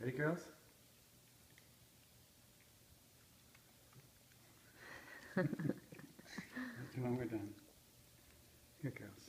Ready, girls? Come on, we're done. Here, girls.